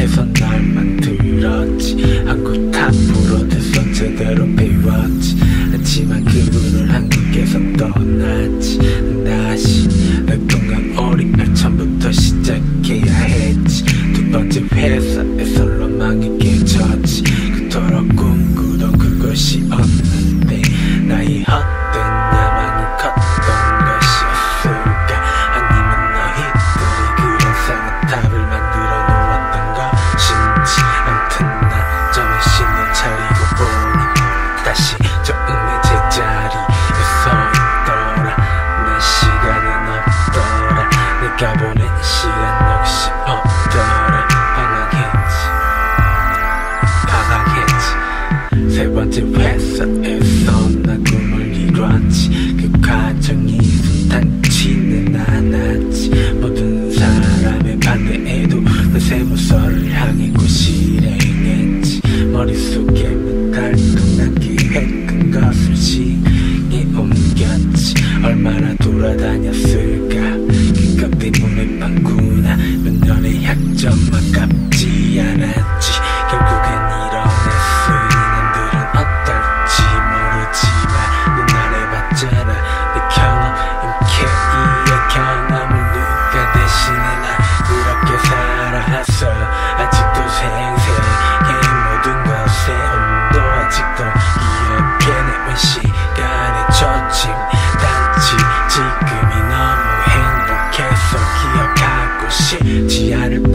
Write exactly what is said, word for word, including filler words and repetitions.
해서 날 만들었지. 한국 탑으로 돼서 제대로 배웠지. 하지만 그분은 한국에서 떠났지. 다시 내 동안 어린날 처음부터 시작해야 했지. 두 번째 회사에서 로망이 깨졌지. 그토록 꿈꾸던 그것이 없는데 나의 헛된 야망이 컸던 것이었을까? 아니면 너희들이 그런 상아탑을 만들어 놓았던 것인지. 암튼 난 정신을 차리고 보니 다시 처음에 제자리에 서 있더라. 내 시간은 없더라. 내가 보낸 시간 역시 없더라. 방황했지 방황했지. 세 번째 회사에서 난 꿈을 이뤘지. 그 과정이 순탄치는 않았지. 모든 사람의 반대에도 내 세무서를 향해 구실행했지. 머릿속에만 달동난 계획한 것을 시행에 옮겼지. 얼마나 돌아다녔을까. 그것 때문에 빵구나 몇 년의 학점 아깝지 않았지. 결국엔 이뤄냈으니 남들은 어떨지 모르지만 눈알에 봤잖아. 내 경험 임케이의 경험을 누가 대신해. 나 그렇게 살아왔어. 아직도 생생해 모든 것의 온도. 아직도 기억해 내온 시간의 초침. 단지 지금이 너무 행복해서 기억하고 싶지 않을